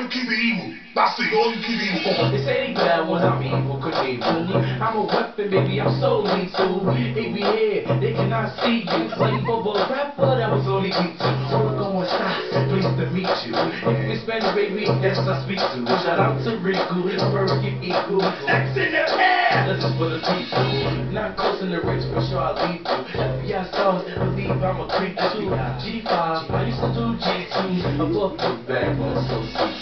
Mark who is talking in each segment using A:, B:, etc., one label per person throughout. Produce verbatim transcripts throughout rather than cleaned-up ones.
A: keep it evil. That's it, all you keep it evil.
B: They say they bad ones, I'm evil, cause they evil. I'm a weapon, baby, I'm so lethal. A B here, they cannot see you. Slave of a rapper, that was only me too. All going stop, pleased to meet you. If it's Spanish, baby, that's what I speak to. Shout out to Rico, American Eagle. X in the air, this is for the people. Not close in the rich, for sure I leave you. F B I stars, believe I'm a creep too. G five, I used to do G two. Above the back, but so sweet.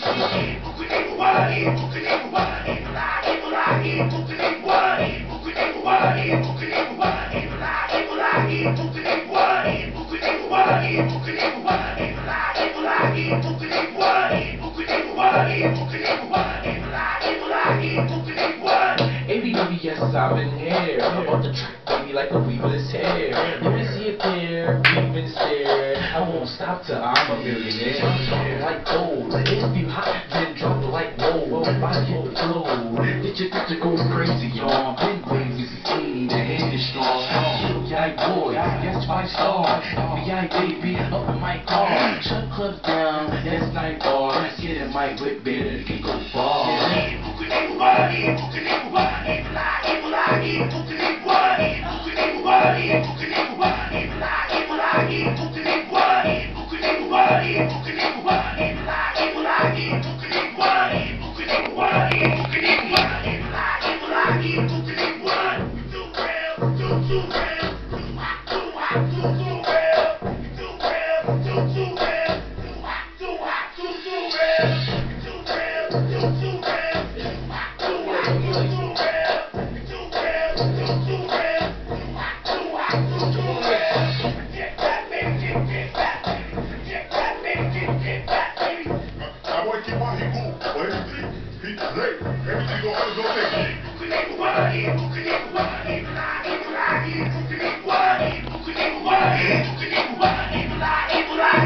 B: A B W, yes, I'm in here. About the track, baby, like a weaver's hair. Let me see a pair, weaving stare. I won't stop till I'm a millionaire. Like gold, if you hot, then drop it like whoa. Body on the flow, get your picture going crazy, y'all. Big babies, hey, the hand is strong. Yeah, boy, yes, five star. F B I, baby, up in my car. Shut clubs down, that's night bar. Get in my whip, baby, you can go far.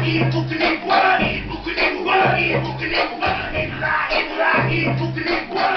A: What?